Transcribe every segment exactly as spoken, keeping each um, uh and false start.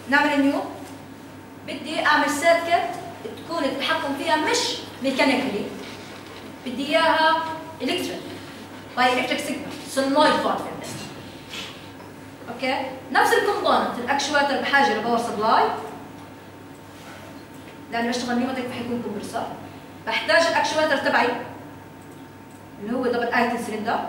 نعمل نيو. بدي اعمل سيركت تكون التحكم فيها مش ميكانيكالي، بدي اياها الكتريك باي الكتريك سيجنال سولنويد فالف. اوكي، نفس الكومبوننت الاكشواتر بحاجه لباور سبلاي لاني بشتغل نيوماتيك فحيكون كومبرسور، بحتاج الاكشواتر تبعي اللي هو دبل ايتن سلندر،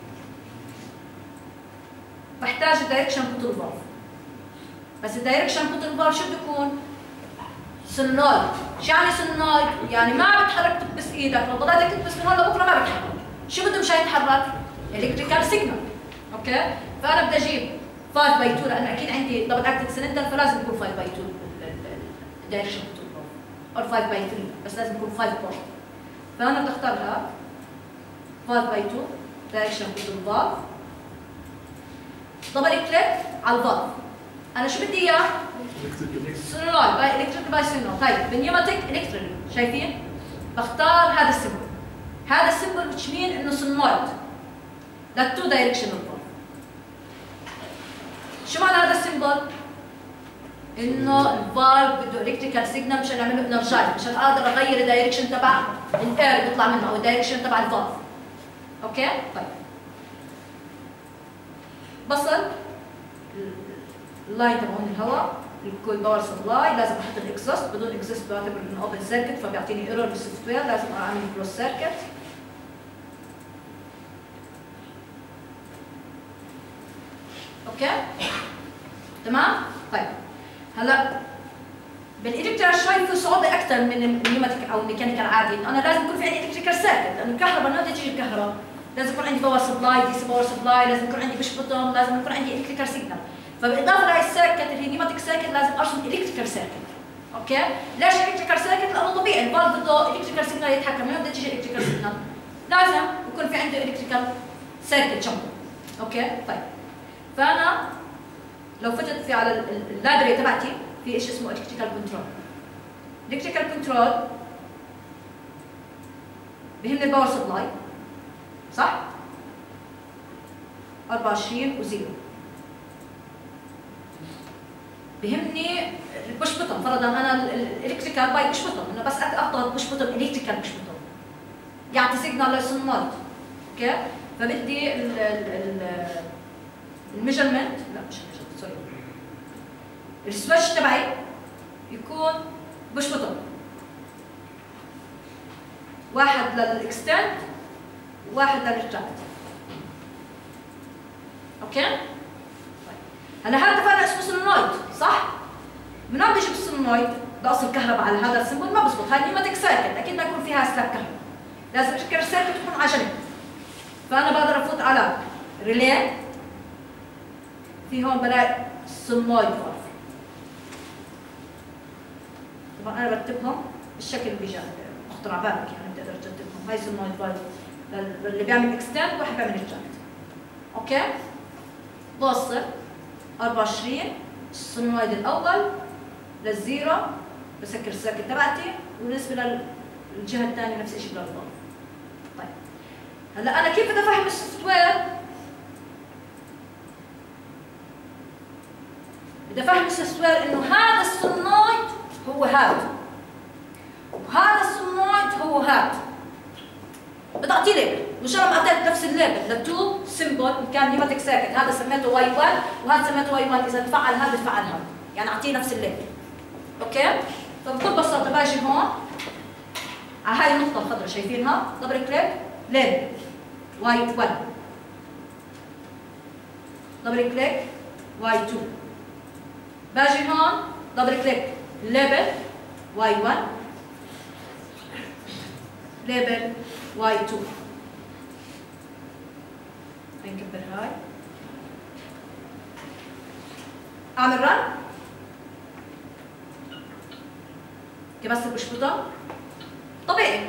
بحتاج الدايركشن كنترول فالف. بس الدايركشن كنترول فالف شو بده يكون؟ سولنويد. شو يعني سولنويد؟ يعني ما عم بتحرك تكبس ايدك، لو ضليتك تكبس من هون لبكره ما بتحرك. شو بده مشان يتحرك؟ الكتريكال سيجنال. اوكي؟ فانا بدي اجيب خمسة باي اثنين لانه اكيد عندي دبل اكتد سلندر فلازم يكون خمسة باي اثنين الدايركشن كنترول فالف، او خمسة باي ثلاثة بس لازم يكون خمسة بورت. فانا بدي اختار هذا خمسة باي اثنين دايركشن كنترول فالف، دبل كليك على الفالف. انا شو بدي اياه؟ سولنويد باي الكتريك باي سولنويد. طيب بالنيوماتيك الكتريك شايفين؟ بختار هذا السيمبل. هذا السيمبل which mean انه سولنويد للتو دايركشنال فالف. شو معنى هذا السيمبل؟ انه الفالف بده الكتريكال سيجنال مشان اعمل له انرجايز، مشان اقدر اغير الدايركشن تبع الاير اللي بيطلع منه او الدايركشن تبع الفالف. اوكي؟ طيب بصل اللاين تبعون الهواء الكول باور سبلاي، لازم احط الاكزوست، بدون اكزوست بعتبر انه اوبن سيركت فبيعطيني ايرور بالسوفت وير، لازم اعمل كلوز سيركت. اوكي؟ تمام؟ طيب هلا بالالكتريكال شوي في صعوبه اكثر من النيوماتيك او الميكانيكال عادي، انه انا لازم يكون في عندي الكتريكال سيركت، لانه الكهرباء ما بدها تيجي الكهرباء، لازم يكون عندي باور سبلاي، دي سي باور سبلاي، لازم يكون عندي بش بوتون، لازم يكون عندي الكتريكال سيجنال. فبالاضافه لهي السيركت اللي هي نيوماتيك سيركت لازم ارسم الكتريكال سيركت. اوكي؟ ليش الكتريكال سيركت؟ لانه طبيعي الفالف بده الكتريكال سيجنال يتحكم، من وين بدها تيجي الكتريكال سيجنال؟ لازم يكون في عنده الكتريكال سيركت جنبه. اوكي؟ طيب فانا لو فتت في على اللايبرري تبعتي في شيء اسمه الكتريكال كنترول. الكتريكال كنترول بهمني الباور سبلاي صح؟ أربعة وعشرين وزيرو. بهمني البوش بوتون، فرضا انا الالكتريكال باي بوش بوتون، انه بس اضغط بوش بوتون الكتريكال بوش بوتون يعطي سيجنال للسولنويد. اوكي؟ فبدي الميجرمنت لا مش الميجرمنت سوري السويتش تبعي يكون بوش بوتون، واحد للاكستند وواحد للريتراكت. اوكي؟ طيب هلا هذا اتفقنا اسمه سولنويد صح؟ من وين بيجيب السولنويد؟ بوصل كهرباء على هذا السيمبل ما بزبط، هاي نيوماتيك سيركت اكيد ما يكون فيها سلاك كهرباء، لازم الكتريكال سيركت تكون على جنب. فانا بقدر افوت على ريلي، في هون بلاقي سولنويد فالف. طبعا انا برتبهم بالشكل اللي بيجي بخطر على بالك، يعني بتقدر ترتبهم. هاي سولنويد فالف اللي بيعمل اكستند وواحد بيعمل ريتراكت. اوكي؟ بوصل أربعة وعشرين السولنويد الاول للزيرو، بسكر السيركت تبعتي، وبالنسبه للجهه الثانيه نفس الشيء للفالف. طيب هلا انا كيف بدي افهم السوفت وير؟ بدي افهم السوفت وير انه هذا السولنويد هو هذا وهذا السولنويد هو هذا. بدي اعطيه ليبل، مجرد ما اعطيت نفس الليبل للتو سيمبل، ان كان نيوماتيك سيركت هذا سميته واي واحد وهذا سميته واي واحد، اذا تفعل هذا تفعل هذا، يعني اعطيه نفس الليبل. اوكي؟ فبكل بساطه باجي هون على هاي النقطه الخضراء شايفينها؟ دبل كليك ليبل واي واحد، دبل كليك واي اثنين، باجي هون دبل كليك ليبل واي واحد، ليبل واي اثنين. نكبر هاي، اعمل رن كيف بس البوش بوتون طبيعي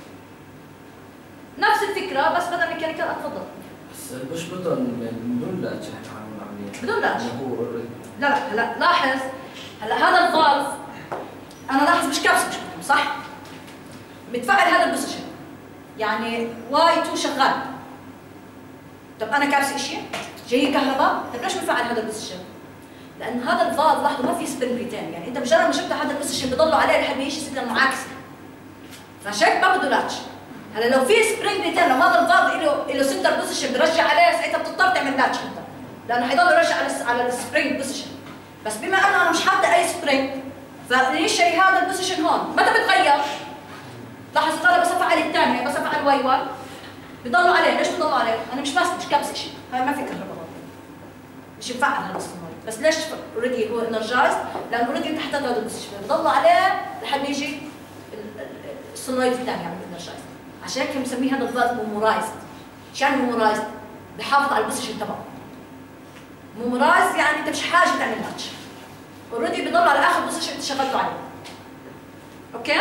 نفس الفكره بس بدل ميكانيكال. اتفضل. بس البوش بوتون بدون لاتش حتعمل العمليه بدون لاتش. هو لا لا هلا لاحظ، هلا هذا الفالف انا لاحظ مش كابس مش بوتون صح؟ متفعل هذا البوزيشن يعني واي اثنين شغال. طب انا كابس شيء جاي كهرباء، طب ليش مفعل هذا البوزيشن؟ لان هذا الفالف لوحده ما في سبرينج ثاني، يعني انت مجرد ما شفت هذا البوزيشن بضلوا عليه لحد ما يجي سيجنال معاكسه. فعشان هيك باخذه لاتش. هلا لو في سبرينج ثاني، لو هذا الفالف له له سنتر بوزيشن برجع عليه، ساعتها بتضطر تعمل لاتش انت، لانه حيضل يرجع على على السبرينج بوزيشن. بس بما انه انا مش حاطه اي سبرينج، فليش هذا البوزيشن هون متى بتغير؟ لاحظ انا بصفع على الثانيه، بصفع على الواي واي بضلوا عليه. ليش بضلوا عليه؟ انا مش ماسك، مش كابس شيء، هاي ما في كهرباء، مش ينفعل هذا الصناعي. بس ليش اوريدي هو انرجايزد؟ لانه اوريدي انت حطيت هذا البوزيشن، بضلوا عليه لحد ما يجي الصناعي الثاني يعمل انرجايزد. عشان هيك بنسميه هذا الفالف مومورايزد. شو يعني مومورايزد؟ بحافظ على البوزيشن تبعه. مومورايزد يعني انت مش حاجه تعمل لاتش، اوريدي بضل على اخر بوزيشن انت شغلته عليه. اوكي؟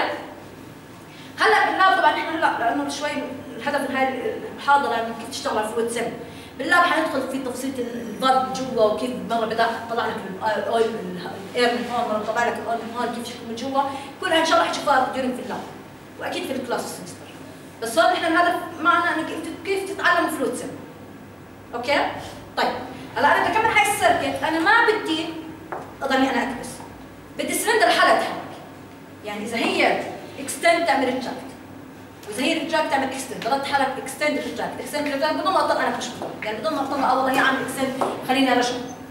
هلا باللاب طبعا احنا هلا لانه شوي الهدف من هاي المحاضره انه كيف تشتغل على الفلويد سيل. باللاب حندخل في تفصيل الفالف من جوا، وكيف مره بطلع لك الاويل الاير من هون، مره بطلع لك الاويل من هون، كيف شكله من جوا، كلها ان شاء الله حتشوفوها ديورنج في اللاب. واكيد في الكلاس السمستر. بس هون احنا الهدف معنا انه كيف كيف تتعلم الفلويد سيل. اوكي؟ طيب هلا انا بدي اكمل هاي السيركت، انا ما بدي اضلني انا اكبس. بدي سلندر حالها تتحرك. يعني اذا هي اكستند تعمل ريتراكت، واذا هي ريتراكت تعمل اكستند، ضلت تحرك اكستند ريتراكت، اكستند ريتراكت، بدون ما اضل انا بشبطها، يعني بدون ما اطلع اه والله هي عامله اكستند خليني ارجع.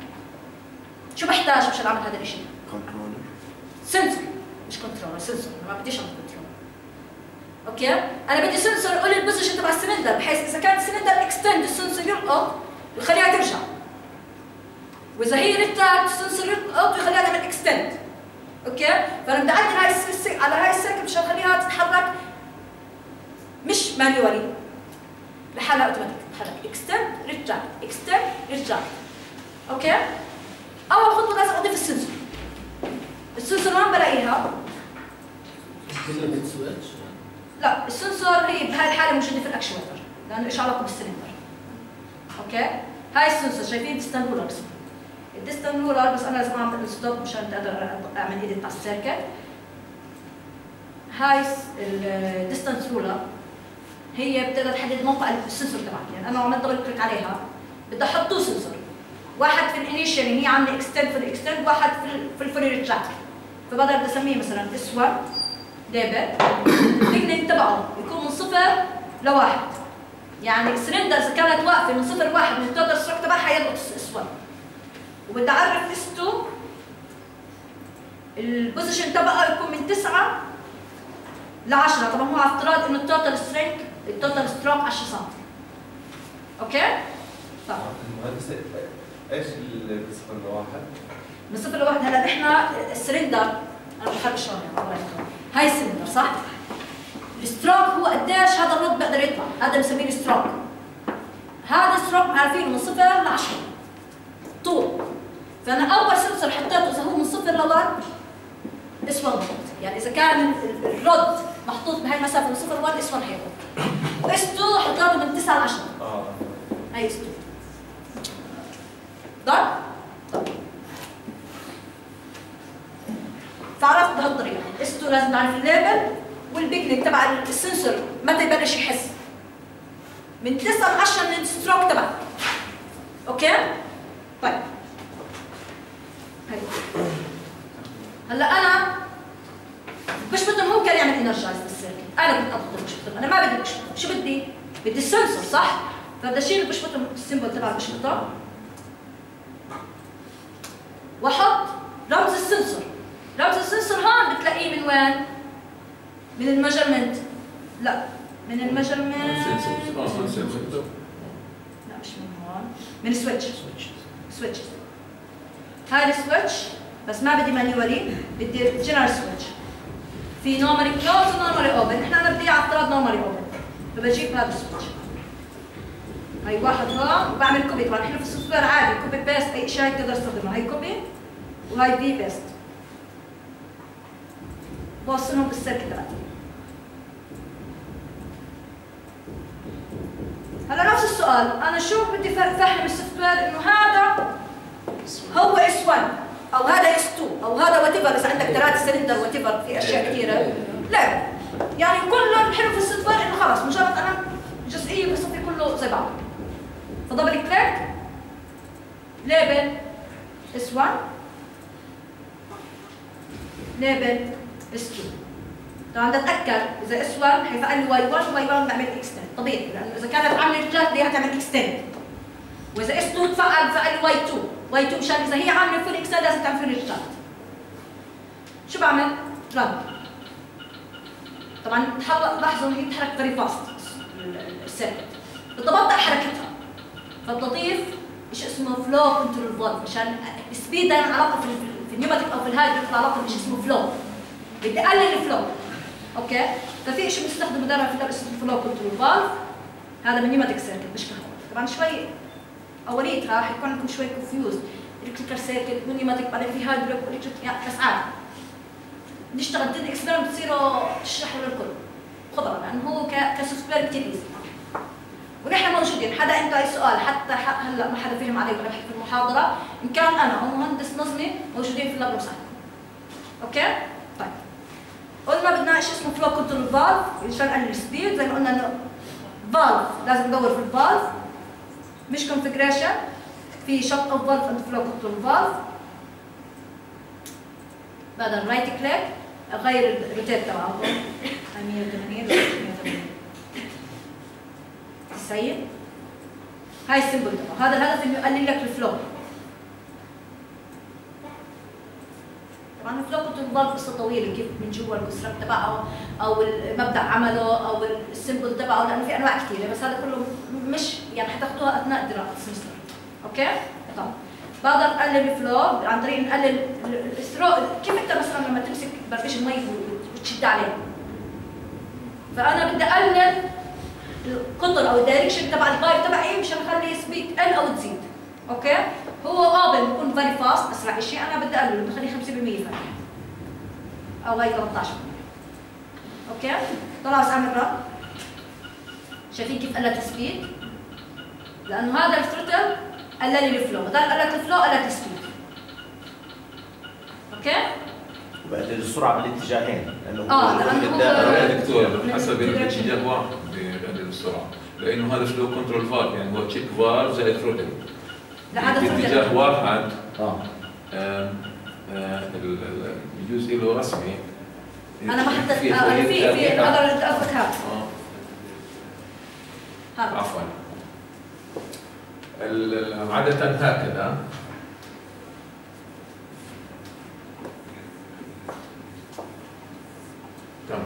شو بحتاج مشان اعمل هذا الشيء؟ كنترولر. سنسور، مش كنترولر، سنسور، انا ما بديش اعمل كنترول. اوكي؟ انا بدي سنسور يقول لي البوزيشن تبع السلندر، بحيث اذا كانت السلندر اكستند السنسور يلقط ويخليها ترجع. واذا هي ريتراكت السنسور يلقط ويخليها تعمل اكستند. اوكي؟ فانا بدي اعدل هاي السلسله على هاي السيركت مشان اخليها تتحرك مش مانيوالي، لحالها اوتوماتيك تتحرك اكستند ريتراكت اكستند ريتراكت. اوكي؟ اول خطوه لازم اضيف السنسور. السنسور وين بلاقيها؟ لا، السنسور هي بهاي الحاله موجوده في الاكشويتر، لانه ايش علاقه بالسلندر. اوكي؟ هاي السنسور شايفين ديستان رولر اسمه. الديستان رولر بس انا لازم اعمل ستوب مشان اقدر اعمل ايديت على السيركت. هاي الديستانس رولر هي بتقدر تحدد موقع السنسور تبعك، يعني انا عملت دبل كليك عليها بدي احط تو سنسور، واحد في الانيشال هي عامله اكستند في الاكستند، واحد في في الفولي ريتراكت. فبقدر بدي اسميه مثلا اس واحد ليبل، البيجنينج تبعه يكون من صفر لواحد، يعني السلندر اذا كانت واقفه من صفر لواحد من التوتال ستروك تبعها يلقط اس واحد. وبدي اعرف اس اثنين البوزيشن تبعها يكون من تسعة ل عشرة، طبعا هو على افتراض انه التوتال سترينج التوتال ستروك عشرة سم. اوكي؟ طيب المهندس ايش اللي بصفر لواحد؟ من صفر لواحد. هلا احنا السلندر انا بخرب شلون يعني الله يخليك. هاي السلندر صح؟ الستروك هو قديش هذا الرد بيقدر يطلع، هذا بنسميه الستروك. هذا الستروك عارفينه من صفر ل عشرة طول. فانا اول سنسور حطيته اذا هو من صفر لواحد اس واحد، يعني اذا كان الرد محطوط بهي المسافه من صفر لواحد اس واحد حيطلع. واس اثنين حطيته من تسعة ل عشرة. اه هي اس اثنين. ضل؟ طيب. فعرفت بهالطريقه، اس اثنين لازم تعرف الليبل والبيكنيك تبع السنسور متى يبلش يحس. من تسعة ل عشرة من الستروك تبعك. اوكي؟ طيب. هي. هلا انا مش بطل ممكن يعمل انرجايز بالسيركت، انا بدي اضبط البش بطل، انا ما بدي البش بطل، شو بدي؟ بدي السنسور صح؟ فبدي اشيل البش بطل السيمبل تبع البش بطل واحط رمز السنسور. رمز السنسور هون بتلاقيه من وين؟ من الميجرمنت. لا من الميجرمنت لا مش من هون، من السويتش. سويتش هاي السويتش بس ما بدي مانيوالي، بدي جنرال سويتش. في نورمالي كلوز ونورمالي اوبن، احنا انا بدي على افتراض نورمالي اوبن، فبجيب هذا السويتش. هاي واحد هون وبعمل كوبي، طبعا احنا في السوفت وير عادي كوبي بيست اي شيء تقدر تستخدمه، هاي كوبي وهاي في بيست. بوصلهم بالسيركت تبعتي. هلا نفس السؤال، انا شو بدي فهم السوفت وير انه هذا هو اس واحد او هذا اس اثنين او هذا وات ايفر، اذا عندك ثلاث سلندر وات ايفر في اشياء كثيره. لا يعني كله الحلو في السوفت وير انه خلص مجرد انا جزئيه بصفي كله زي بعض. فدبل كليك ليبل اس واحد نابل اس تو. طبعا بدي اتاكد اذا اس واحد حيفعل لي واي واحد واي واحد بعمل اكستند طبيعي، لانه اذا كانت عامله رجال بدها تعمل اكستند. واذا اس اثنين تفعل بفعل لي واي اثنين، واي اثنين مشان اذا هي عامله فول اكستند لازم تعمل فول رجال. شو بعمل؟ رن. طبعا لاحظوا انه هي بتتحرك فيري فاست السيركت. بدي ابطئ حركتها. فبدي اضيف شيء اسمه فلو كنترول فولف مشان السبيد دائما علاقه في في النيوماتيك او في الهايدروليك علاقه بشيء اسمه فلو. بدي اقلل الفلو. اوكي؟ ففي شيء بنستخدمه دائما في اسمه فلو كنترول فولف. هذا من نيوماتيك سيركت مش كهرباء. طبعا شوي اوليتها حيكون عندكم شوي كونفيوز. الكتريكال سيركت ونيوماتيك بعدين في هايدروليك والكتريك يعني بس عادي. نشتغل ضد اكسبيرمنت تصيروا تشرحوا للكل. خضرا لانه هو كسوفت وير كثير ايزي. ونحن موجودين، حدا عنده اي سؤال حتى هلا ما حدا فهم عليه ولا بحكي في المحاضره، ان كان انا او مهندس نظمي موجودين في اللاب مساعدكم. اوكي؟ طيب. قلنا بدنا شيء اسمه فلو كنترول فالف مشان نقلل السبيد، زي ما قلنا انه فالف لازم ندور في الفالف مش كونفجريشن، في شوت اوف فالف اند فلو كنترول فالف. بعدين رايت كليك اغير الروتيت تبعه مية وثمانين مية وثمانين تسعين. هاي السيمبل تبعه، هذا الهدف انه يقلل لك الفلو. طبعا الفلو كنترول فالف قصه طويله كيف من جوا الكونستراكت تبعه او مبدا عمله او السيمبل تبعه، لانه في انواع كثيره، بس هذا كله مش يعني حتاخذوها اثناء دراسه السمستر. اوكي؟ طبعا بقدر اقلل الفلو عن طريق نقلل الثرو. كيف انت مثلا لما تمسك برفيش المي وتشد عليه؟ فانا بدي اقلل القطر او الدايركشن تبع البايب تبعي مشان اخلي سبيد تقل او تزيد. اوكي؟ هو قابل بيكون فيري فاست اسرع شيء، انا بدي اقلله بدي اخليه خمسين بالمية فرق او هي ثلاثطعش بالمية. اوكي؟ طلعوا بس اعمل رن. شايفين كيف قلت السبيد؟ لانه هذا الثروتل قلل لي الفلو، بدل قلت الفلو قلت السبيد. اوكي؟ وبقلل السرعه بالاتجاهين لانه اه لانه يا دكتور حسب الاتجاه واحد بقلل السرعه، لانه هذا فلو كنترول فالف يعني هو تشيك فالف زائد ثروتل. لا هذا باتجاه واحد اه بجوز له رسمي. انا ما حطيت في في في هذا اللي قصدك هذا. هذا عفوا. عادة هكذا تمام.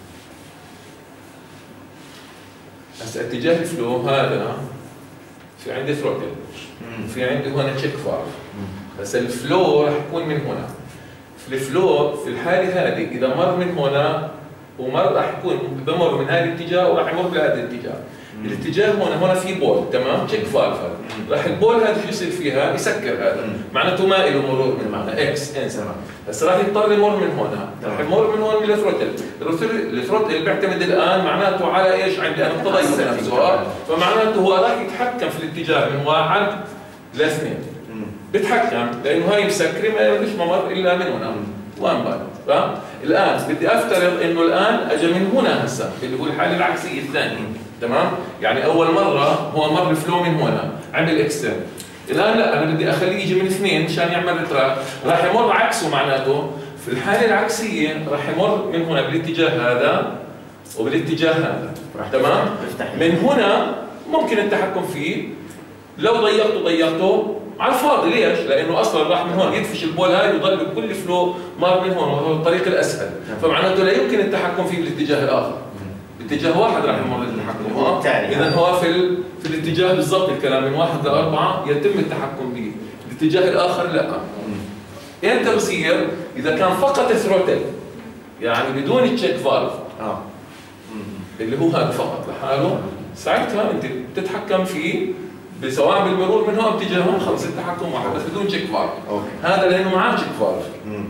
هسه اتجاه الفلو هذا في عندي ثروتل، في عندي هنا تشيك فالف. بس الفلو راح يكون من هنا. في الفلو في الحاله هذه اذا مر من هنا ومر راح يكون بمر من هذا الاتجاه وراح يمر بهذا الاتجاه. الاتجاه هنا هنا في بول تمام تشيك فالف، راح البول هذا شو يصير فيها؟ يسكر هذا، معناته ما له مرور من معنى اكس انسى، بس راح يضطر يمر من هنا، راح يمر من هون للثروتل، الثروتل بيعتمد الان معناته على ايش؟ عندي انا التضيق نفسه، فمعناته هو راح يتحكم في الاتجاه من واحد لاثنين. بيتحكم لانه هاي مسكره ما فيش ممر الا من هنا وان بعد، فاهم؟ الان بدي افترض انه الان اجى من هنا هسه اللي هو الحاله العكسيه الثانيه، تمام؟ يعني اول مره هو مر الفلو من هنا عمل اكسترن، الان لا انا بدي اخليه يجي من اثنين مشان يعمل ريتراك، راح يمر عكسه معناته في الحاله العكسيه راح يمر من هنا بالاتجاه هذا وبالاتجاه هذا، تمام؟ من هنا ممكن التحكم فيه لو ضيقته ضيقته على الفاضي، ليش؟ لانه اصلا راح من هون يدفش البول هاي ويضل بكل فلو مر من هون وهو الطريق الاسهل، فمعناته لا يمكن التحكم فيه بالاتجاه الاخر. باتجاه واحد راح يمر التحكم، اه اذا هو في ال... في الاتجاه بالضبط الكلام من واحد لاربعه يتم التحكم به، الاتجاه الاخر لا. امتى بصير؟ اذا كان فقط ثروتل يعني بدون تشيك فالف اه اللي هو هذا فقط لحاله، ساعتها انت بتتحكم فيه سواء بالمرور من هون اتجاه هون، خلص التحكم واحد بس بدون تشيك فالف. هذا لانه معاه تشيك فالف.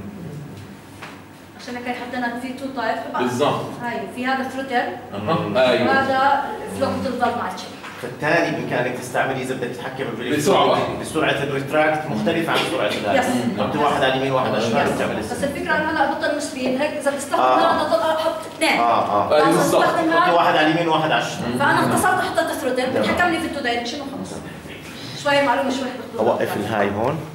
عشان هيك حطينا في تو تايب بالضبط. هاي في هذا ثروتل ايوه وهذا فلو كنترول فالف مع التشيك. فالتالي بامكانك تستعملي اذا بدك تتحكم بسرعه واحده بسرعه الريتراكت مختلفه عن سرعه الهاي. انت واحد على اليمين واحد على الشمال تعمل. بس الفكره انه هلا بطل مسبين هيك اذا بتستخدم هذا بضل احط اثنين. اه اه بالضبط. واحد على اليمين واحد على الشمال. فانا اختصرت حطيت ثروتل بتحكم لي في التو دايركشن وخلص. شويه معلومه شوي اوقف الهاي هون.